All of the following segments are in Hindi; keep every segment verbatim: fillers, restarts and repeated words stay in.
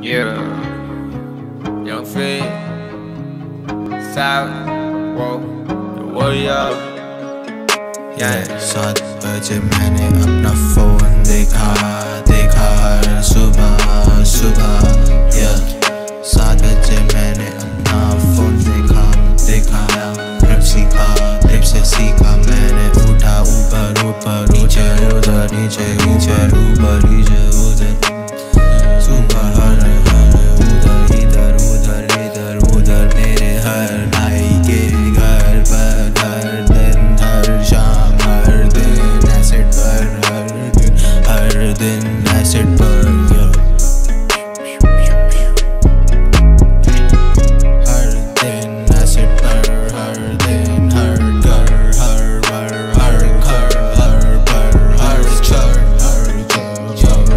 Yeah, Young Fed, Silent, Whoa, The Warrior. Yeah, सात बजे मैंने अपना फोन देखा देखा हर सुबह सुबह yeah, सात बजे मैंने अपना फोन देखा देखा ट्रिप सीखा ट्रिप से सीखा मैंने उठा ऊपर ऊपर नीचे उधर नीचे नीचे ऊपर नीचे उधर सुबह हर हर उधर इधर उधर इधर उधर मेरे हर भाई के घर पर हर दिन हर शाम हर दिन एसिड पर हर दिन हर दिन एसिड पर हर दिन एसिड पर हर दिन हर घर हर वर हर घर हर पर हर चर हर चर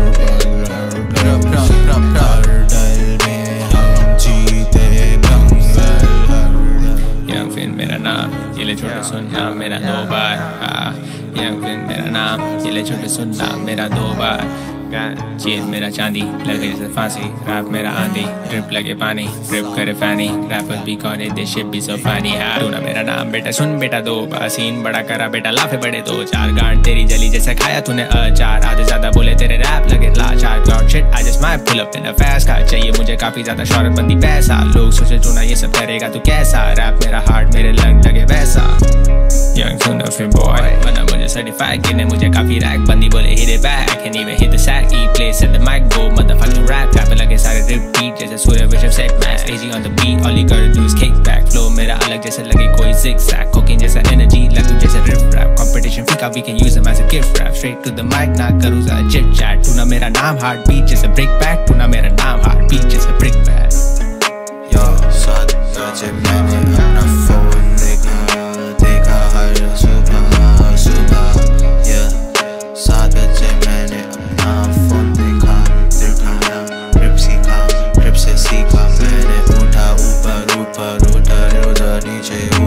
हर डल में हम जीते बंगल हर Young Fed मेरा नाम, ये ले छोटे सुनना मेरा दो बार हाँ Young Fed मेरा नाम, ये ले छोटे सुनना मेरा दो बार चेन मेरा चांदी लगे जैसे फांसी रैप मेरा आंधी ड्रिप लगे पानी ड्रिप करे फैनी रैपर भी कौन दे शिट भी सो फनी हाँ तू ना मेरा नाम बेटा सुन बेटा दो बार सीन बड़ा करा बेटा लाफे बड़े दो चार गांड तेरी जली जैसे खाया तूने अचार आधे ज्यादा बोले तेरे रैप लगे लाचार cloud shit I just my pull up in a fast car चाहिए मुझे काफी ज्यादा शौहरत बंदी पैसा लोग सोचे तू ना ये सब करेगा तू कैसा रैप मेरा हार्ट मेरे लंग लगे वैसा Young Tuna Fin boy बना मुझे certified गिरने मुझे काफी रैक बंदी बोले hit it back can't even hit the sack E play set the mic go motherfucking rap rap लगे सारे repeat जैसे सूर्य विश्व set man staging on the beat all you gotta do is kick back flow मेरा अलग जैसे लगे कोई zigzag cocaine जैसा energy like तू जैसे riff rap competition फीका we can use them as a gift rap straight to the mic ना करूँ ज़्यादा chit chat तू ना मेरा नाम heartbeat जैसे break back तू ना मेरा नाम heartbeat जैसे break back Yo सात बजे मैंने अपना फोन देखा देखा हर सुबह सुबह yeah, सात बजे मैंने अपना फोन देखा देखा ट्रिप सीखा ट्रिप से सीखा मैंने उठा ऊपर ऊपर उधर उधर नीचे